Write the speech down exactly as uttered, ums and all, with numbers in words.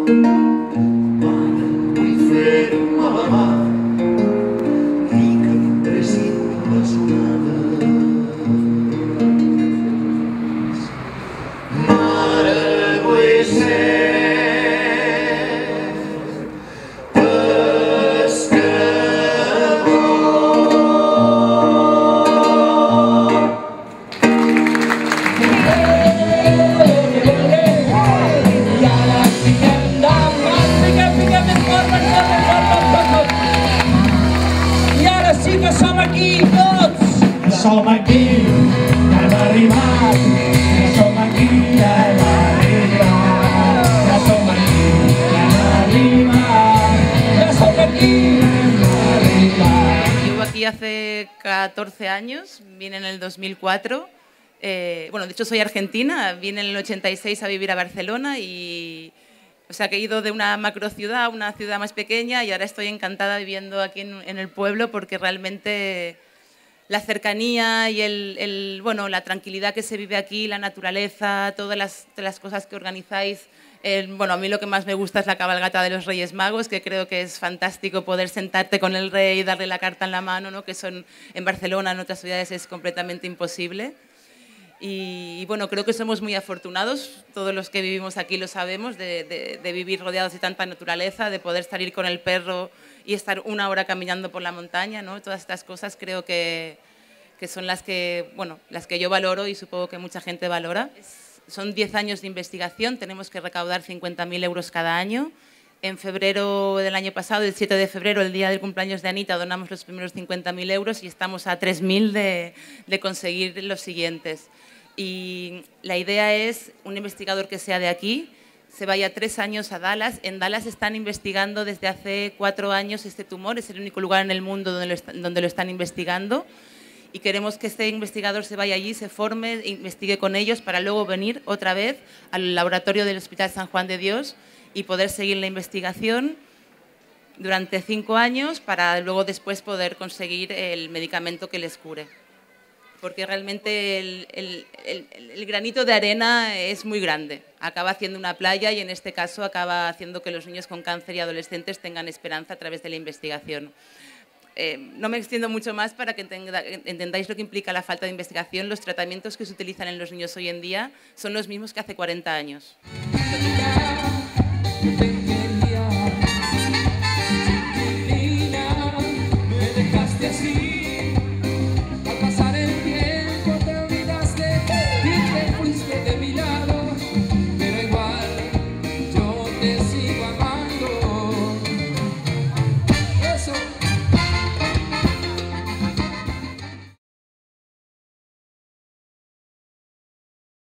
Som aquí, ja hem arribat, ja som aquí, ja hem arribat, ja som aquí, ja hem arribat, ja som aquí, ja hem arribat. Llevo aquí hace catorce años, vine en el dos mil cuatro, eh, bueno, de hecho soy argentina, vine en el ochenta y seis a vivir a Barcelona y... O sea, que he ido de una macrociudad a una ciudad más pequeña y ahora estoy encantada viviendo aquí en, en el pueblo porque realmente... La cercanía y el, el, bueno, la tranquilidad que se vive aquí, la naturaleza, todas las, las cosas que organizáis. El, bueno, a mí lo que más me gusta es la cabalgata de los Reyes Magos, que creo que es fantástico poder sentarte con el rey y darle la carta en la mano, ¿no? Que son, en Barcelona, en otras ciudades es completamente imposible. Y, y bueno, creo que somos muy afortunados, todos los que vivimos aquí lo sabemos, de, de, de vivir rodeados de tanta naturaleza, de poder salir con el perro y estar una hora caminando por la montaña, ¿no? Todas estas cosas creo que, que son las que, bueno, las que yo valoro y supongo que mucha gente valora. Es, son diez años de investigación, tenemos que recaudar cincuenta mil euros cada año. En febrero del año pasado, el siete de febrero, el día del cumpleaños de Anita, donamos los primeros cincuenta mil euros y estamos a tres mil de, de conseguir los siguientes. Y la idea es un investigador que sea de aquí, se vaya tres años a Dallas. En Dallas están investigando desde hace cuatro años este tumor, es el único lugar en el mundo donde lo, est donde lo están investigando. Y queremos que este investigador se vaya allí, se forme, investigue con ellos para luego venir otra vez al laboratorio del Hospital San Juan de Dios y poder seguir la investigación durante cinco años para luego después poder conseguir el medicamento que les cure. Porque realmente el, el, el, el granito de arena es muy grande. Acaba haciendo una playa y en este caso acaba haciendo que los niños con cáncer y adolescentes tengan esperanza a través de la investigación. Eh, no me extiendo mucho más para que entendáis lo que implica la falta de investigación. Los tratamientos que se utilizan en los niños hoy en día son los mismos que hace cuarenta años.